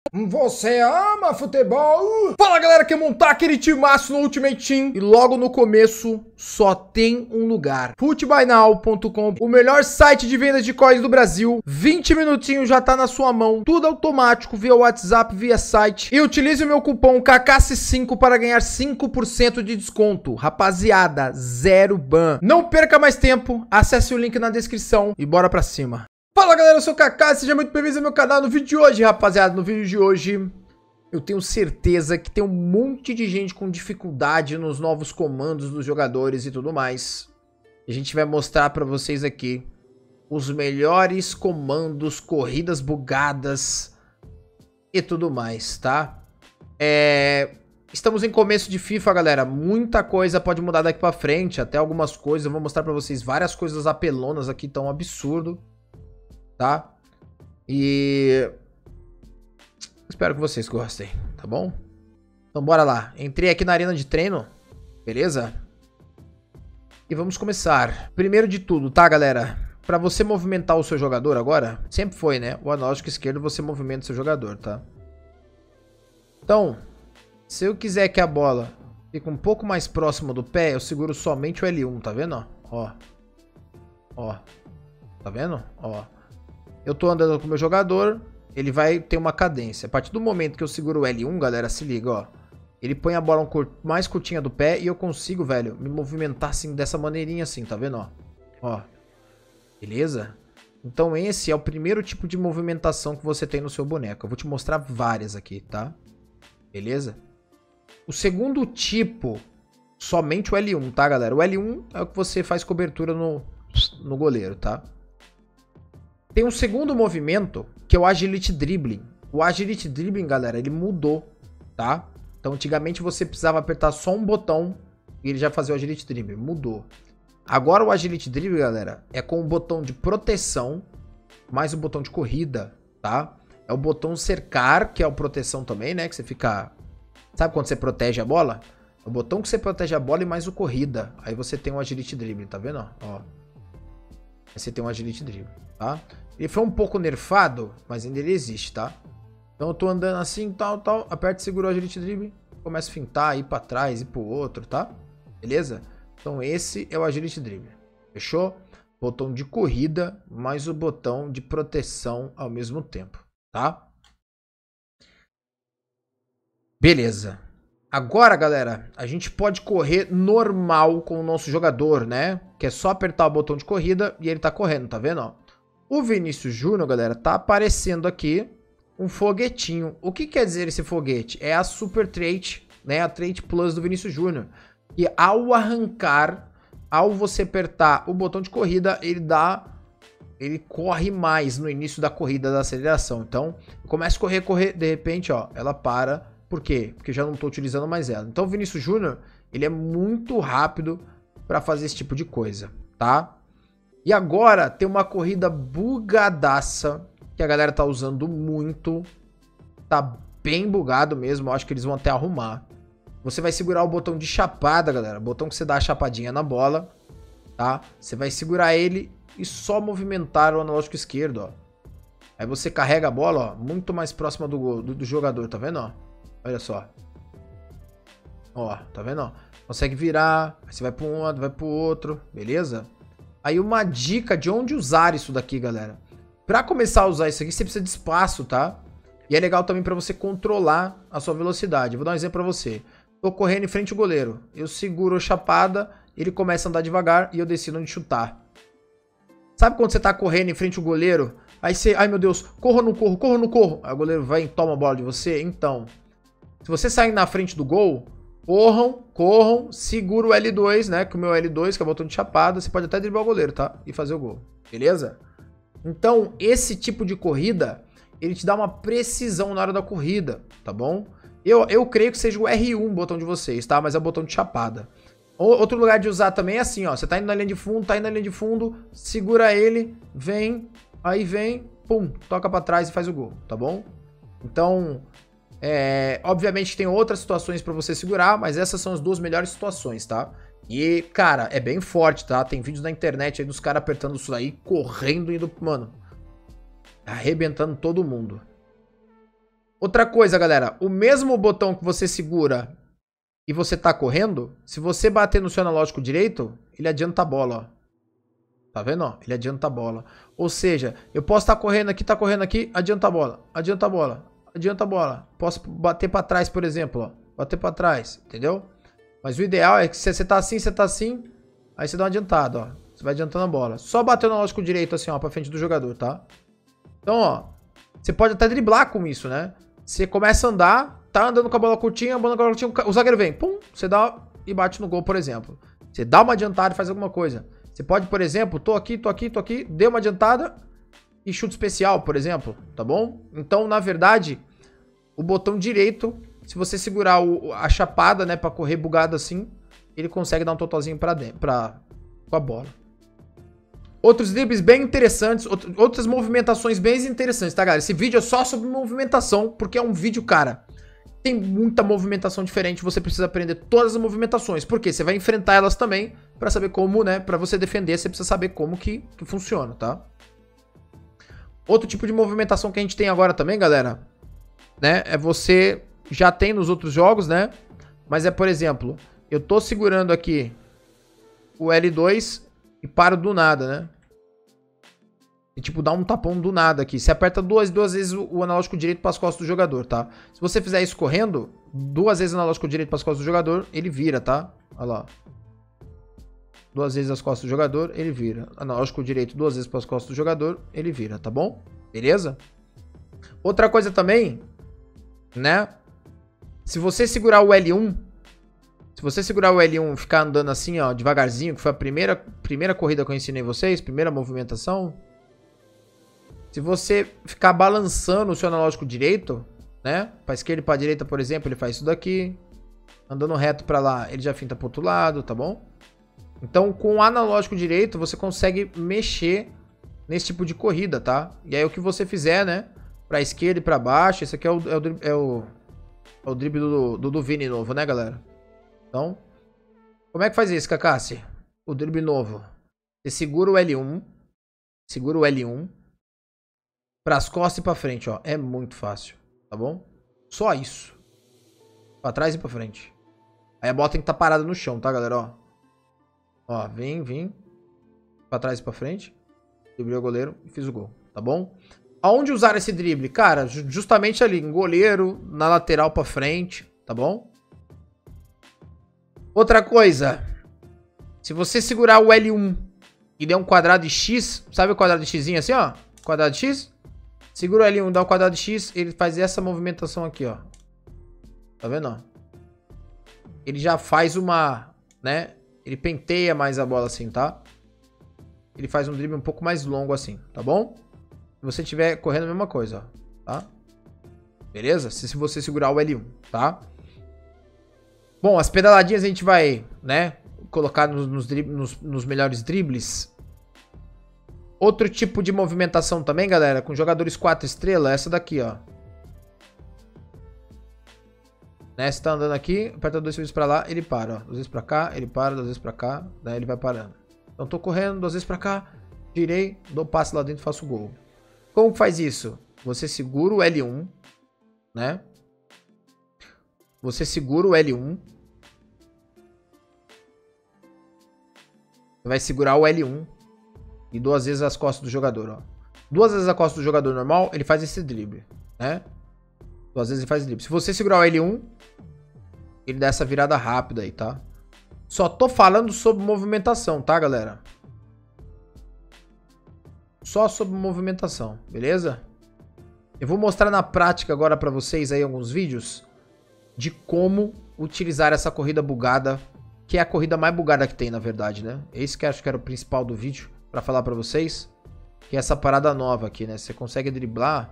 Você ama futebol? Fala galera, quer montar aquele timaço no Ultimate Team? E logo no começo só tem um lugar: FutBuyNow.com, o melhor site de vendas de coins do Brasil. 20 minutinhos já tá na sua mão, tudo automático, via WhatsApp, via site. E utilize o meu cupom KKC5 para ganhar 5% de desconto. Rapaziada, zero ban. Não perca mais tempo, acesse o link na descrição e bora pra cima. Fala galera, eu sou o Kaká, seja muito bem-vindo ao meu canal. No vídeo de hoje, rapaziada, no vídeo de hoje eu tenho certeza que tem um monte de gente com dificuldade nos novos comandos dos jogadores e tudo mais. A gente vai mostrar pra vocês aqui os melhores comandos, corridas bugadas e tudo mais, tá? Estamos em começo de FIFA, galera. Muita coisa pode mudar daqui pra frente, até algumas coisas. Eu vou mostrar pra vocês várias coisas apelonas aqui, tão absurdo. Tá? E espero que vocês gostem, tá bom? Então bora lá. Entrei aqui na arena de treino, beleza? E vamos começar. Primeiro de tudo, tá, galera? Pra você movimentar o seu jogador agora, sempre foi, né? O analógico esquerdo você movimenta o seu jogador, tá? Então, se eu quiser que a bola fique um pouco mais próxima do pé, eu seguro somente o L1, tá vendo? Ó. Ó. Tá vendo? Ó. Eu tô andando com o meu jogador, ele vai ter uma cadência. A partir do momento que eu seguro o L1, galera, se liga, ó. Ele põe a bola mais curtinha do pé e eu consigo, velho, me movimentar assim, dessa maneirinha assim, tá vendo, ó? Ó. Beleza? Então esse é o primeiro tipo de movimentação que você tem no seu boneco. Eu vou te mostrar várias aqui, tá? Beleza? O segundo tipo, somente o L1, tá, galera? O L1 é o que você faz cobertura no goleiro, tá? Tem um segundo movimento, que é o Agility Dribbling. O Agility Dribbling, galera, ele mudou, tá? Então, antigamente você precisava apertar só um botão e ele já fazia o Agility Dribbling. Mudou. Agora o Agility Dribbling, galera, é com o botão de proteção mais o botão de corrida, tá? É o botão cercar, que é o proteção também, né? Que você fica... Sabe quando você protege a bola? É o botão que você protege a bola e mais o corrida. Aí você tem um Agility Dribbling, tá vendo? Ó. Aí você tem um Agility Dribbling, tá? Ele foi um pouco nerfado, mas ainda ele existe, tá? Então eu tô andando assim, tal, aperto e seguro o Agility Dribbling, começo a fintar, ir pra trás, ir pro outro, tá? Beleza? Então esse é o Agility Dribbling, fechou? Botão de corrida, mais o botão de proteção ao mesmo tempo, tá? Beleza. Agora, galera, a gente pode correr normal com o nosso jogador, né? Que é só apertar o botão de corrida e ele tá correndo, tá vendo, ó? O Vinícius Júnior, galera, tá aparecendo aqui um foguetinho. O que quer dizer esse foguete? É a Super Trait, né? A Trait Plus do Vinícius Júnior. E ao arrancar, ao você apertar o botão de corrida, ele corre mais no início da corrida, da aceleração. Então, começa a correr, de repente, ó, ela para. Por quê? Porque já não tô utilizando mais ela. Então, o Vinícius Júnior, ele é muito rápido para fazer esse tipo de coisa, tá? E agora tem uma corrida bugadaça que a galera tá usando muito. Tá bem bugado mesmo, eu acho que eles vão até arrumar. Você vai segurar o botão de chapada, galera. O botão que você dá a chapadinha na bola, tá? Você vai segurar ele e só movimentar o analógico esquerdo, ó. Aí você carrega a bola, ó, muito mais próxima do jogador, tá vendo, ó? Olha só. Ó, tá vendo, ó? Consegue virar, aí você vai para um lado, vai pro outro, beleza? Aí uma dica de onde usar isso daqui, galera. Pra começar a usar isso aqui, você precisa de espaço, tá? E é legal também pra você controlar a sua velocidade. Eu vou dar um exemplo pra você. Tô correndo em frente ao goleiro. Eu seguro a chapada, ele começa a andar devagar e eu decido onde chutar. Sabe quando você tá correndo em frente ao goleiro? Aí você, ai meu Deus, corro ou não corro, corro ou não corro? Aí o goleiro vai e toma a bola de você. Então, se você sair na frente do gol... Corram, segura o L2, né? Que o meu L2, que é o botão de chapada, você pode até driblar o goleiro, tá? E fazer o gol, beleza? Então, esse tipo de corrida, ele te dá uma precisão na hora da corrida, tá bom? Eu creio que seja o R1 o botão de vocês, tá? Mas é o botão de chapada. Outro lugar de usar também é assim, ó. Você tá indo na linha de fundo, segura ele, vem, aí vem, pum, toca pra trás e faz o gol, tá bom? Então... obviamente tem outras situações pra você segurar, mas essas são as duas melhores situações, tá? E, cara, é bem forte, tá? Tem vídeos na internet aí dos caras apertando isso aí, correndo, indo, mano, arrebentando todo mundo. Outra coisa, galera. O mesmo botão que você segura e você tá correndo, se você bater no seu analógico direito, ele adianta a bola, ó. Tá vendo, ó? Ele adianta a bola. Ou seja, eu posso estar correndo aqui, adianta a bola, adianta a bola, adianta a bola. Posso bater pra trás, por exemplo, ó. Bater pra trás, entendeu? Mas o ideal é que se você tá assim, aí você dá uma adiantada, ó. Você vai adiantando a bola. Só bater no analógico direito assim, ó, pra frente do jogador, tá? Então, ó, você pode até driblar com isso, né? Você começa a andar, tá andando com a bola curtinha, o zagueiro vem, pum, você dá e bate no gol, por exemplo. Você dá uma adiantada e faz alguma coisa. Você pode, por exemplo, tô aqui, deu uma adiantada e chute especial, por exemplo, tá bom? Então, na verdade, o botão direito, se você segurar a chapada, né, pra correr bugado assim, ele consegue dar um totalzinho pra dentro, com a bola. Outros dribles bem interessantes, outras movimentações bem interessantes, tá, galera? Esse vídeo é só sobre movimentação, porque é um vídeo, cara, tem muita movimentação diferente, você precisa aprender todas as movimentações, porque você vai enfrentar elas também, pra saber como, né, pra você defender, você precisa saber como que funciona, tá? Outro tipo de movimentação que a gente tem agora também, galera, né, é você já tem nos outros jogos, né, mas é, por exemplo, eu tô segurando aqui o L2 e paro do nada, né? E tipo, dá um tapão do nada aqui. Você aperta duas vezes o analógico direito para as costas do jogador, tá? Se você fizer isso correndo, duas vezes o analógico direito para as costas do jogador, ele vira, tá? Olha lá. Duas vezes as costas do jogador, ele vira. Analógico direito duas vezes para as costas do jogador, ele vira, tá bom? Beleza? Outra coisa também, né? Se você segurar o L1, e ficar andando assim, ó, devagarzinho, que foi a primeira corrida que eu ensinei vocês, primeira movimentação. Se você ficar balançando o seu analógico direito, né, pra esquerda e pra direita, por exemplo, ele faz isso daqui. Andando reto pra lá, ele já finta pro outro lado, tá bom? Então, com o analógico direito, você consegue mexer nesse tipo de corrida, tá? E aí, o que você fizer, né, pra esquerda e pra baixo, esse aqui é o drible do Vini novo, né, galera? Então, como é que faz isso, Kakassi? O drible novo. Você segura o L1. Para as costas e para frente, ó. É muito fácil, tá bom? Só isso. Para trás e para frente. Aí a bola tem que estar parada no chão, tá, galera? Ó, ó, vem. Para trás e para frente. Driblei o goleiro e fiz o gol, tá bom? Aonde usar esse drible? Cara, justamente ali, em goleiro, na lateral para frente, tá bom? Outra coisa, se você segurar o L1 e der um quadrado de X, sabe o quadrado de Xzinho assim, ó? Quadrado de X? Segura o L1, dá um quadrado de X, ele faz essa movimentação aqui, ó. Tá vendo, ó? Ele já faz uma, né? Ele penteia mais a bola assim, tá? Ele faz um drible um pouco mais longo assim, tá bom? Se você estiver correndo a mesma coisa, ó, tá? Beleza? Se você segurar o L1, tá? Bom, as pedaladinhas a gente vai, né, colocar nos melhores dribles. Outro tipo de movimentação também, galera, com jogadores 4 estrelas, essa daqui, ó. Né, você tá andando aqui, aperta duas vezes pra lá, ele para, ó. Duas vezes pra cá, ele para, duas vezes pra cá, daí ele vai parando. Então tô correndo, duas vezes pra cá, girei, dou passe lá dentro e faço o gol. Como que faz isso? Você segura o L1, né? Você segura o L1. Você vai segurar o L1 e duas vezes as costas do jogador, ó. Duas vezes a costa do jogador normal, ele faz esse drible, né? Duas vezes ele faz drible. Se você segurar o L1, ele dá essa virada rápida aí, tá? Só tô falando sobre movimentação, tá, galera? Só sobre movimentação, beleza? Eu vou mostrar na prática agora pra vocês aí alguns vídeos de como utilizar essa corrida bugada, que é a corrida mais bugada que tem, na verdade, né? Esse que acho que era o principal do vídeo pra falar pra vocês, que é essa parada nova aqui, né? Você consegue driblar,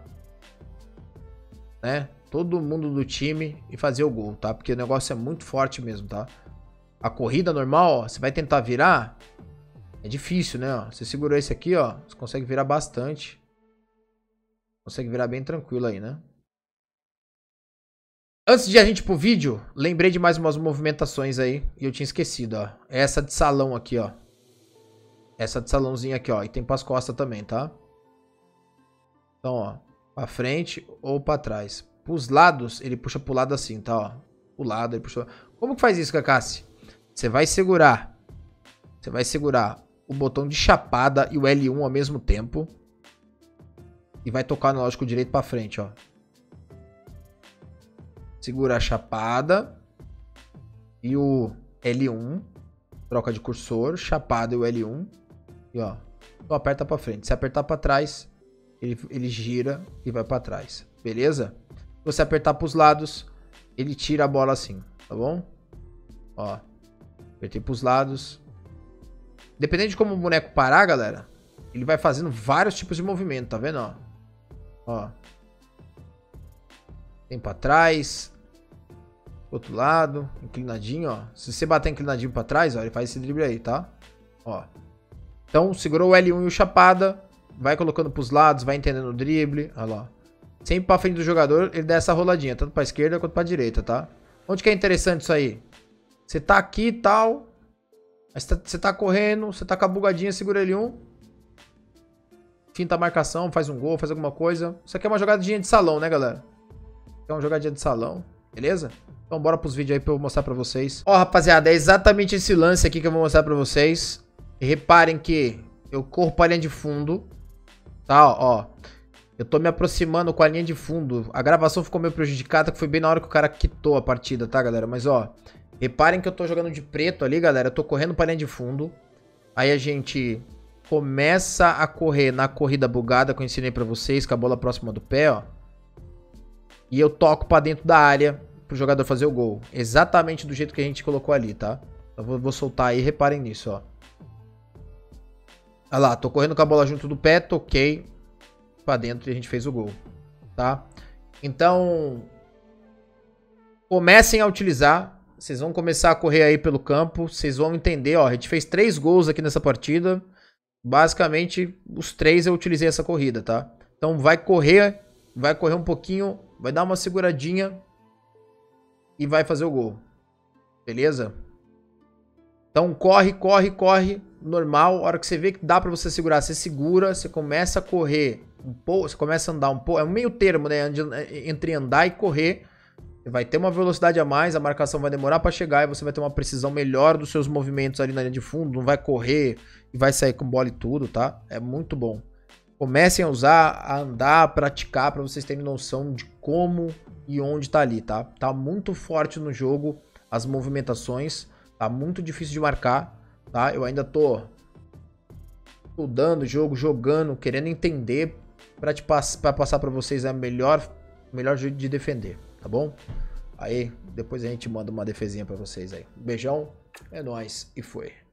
né, todo mundo do time e fazer o gol, tá? Porque o negócio é muito forte mesmo, tá? A corrida normal, ó, você vai tentar virar, é difícil, né? Ó, você segurou esse aqui, ó, você consegue virar bastante. Consegue virar bem tranquilo aí, né? Antes de a gente ir pro vídeo, lembrei de mais umas movimentações aí e eu tinha esquecido, ó. Essa de salão aqui, ó. Essa de salãozinho aqui, ó. E tem pras costas também, tá? Então, ó. Pra frente ou pra trás. pros lados, ele puxa pro lado assim, tá, ó. Pro lado, ele puxa... Como que faz isso, Kakashi? Você vai segurar o botão de chapada e o L1 ao mesmo tempo. E vai tocar no lógico direito pra frente, ó. Segura a chapada e o L1. Troca de cursor, chapada e o L1. E ó, então aperta pra frente. Se apertar pra trás, ele gira e vai pra trás. Beleza? Se você apertar pros lados, ele tira a bola assim, tá bom? Ó, apertei pros lados. Dependendo de como o boneco parar, galera, ele vai fazendo vários tipos de movimento, tá vendo, ó? Ó. Tem pra trás. Outro lado, inclinadinho, ó. Se você bater inclinadinho pra trás, ó, ele faz esse drible aí, tá? Ó. Então, segurou o L1 e o chapada. Vai colocando pros lados, vai entendendo o drible. Olha lá. Sempre pra frente do jogador, ele dá essa roladinha, tanto pra esquerda quanto pra direita, tá? Onde que é interessante isso aí? Você tá aqui e tal. Você tá correndo, você tá com a bugadinha, segura L1. Finta a marcação, faz um gol, faz alguma coisa. Isso aqui é uma jogadinha de salão, né, galera? É uma jogadinha de salão, beleza? Então bora pros vídeos aí pra eu mostrar pra vocês. Ó, rapaziada, é exatamente esse lance aqui que eu vou mostrar pra vocês. E reparem que eu corro pra linha de fundo, tá, ó. Eu tô me aproximando com a linha de fundo. A gravação ficou meio prejudicada, que foi bem na hora que o cara quitou a partida, tá, galera? Mas, ó, reparem que eu tô jogando de preto ali, galera. Eu tô correndo pra linha de fundo. Aí a gente começa a correr na corrida bugada que eu ensinei pra vocês, com a bola próxima do pé, ó. E eu toco pra dentro da área pro jogador fazer o gol. Exatamente do jeito que a gente colocou ali, tá? Eu vou soltar aí, reparem nisso, ó. Olha lá, tô correndo com a bola junto do pé, toquei pra dentro e a gente fez o gol, tá? Então, comecem a utilizar. Vocês vão começar a correr aí pelo campo. Vocês vão entender, ó. A gente fez 3 gols aqui nessa partida. Basicamente, os 3 eu utilizei essa corrida, tá? Então, vai correr um pouquinho, vai dar uma seguradinha e vai fazer o gol. Beleza? Então, corre, normal. A hora que você vê que dá pra você segurar, você segura, você começa a correr um pouco, você começa a andar um pouco. É um meio termo, né? Entre andar e correr. Você vai ter uma velocidade a mais, a marcação vai demorar pra chegar e você vai ter uma precisão melhor dos seus movimentos ali na linha de fundo. Não vai correr e vai sair com bola e tudo, tá? É muito bom. Comecem a usar, a andar, a praticar pra vocês terem noção de como e onde tá ali, tá? Tá muito forte no jogo as movimentações. Tá muito difícil de marcar, tá? Eu ainda tô estudando o jogo, jogando, querendo entender pra passar pra vocês a melhor jeito de defender, tá bom? Aí, depois a gente manda uma defesinha pra vocês aí. Beijão, é nóis e foi.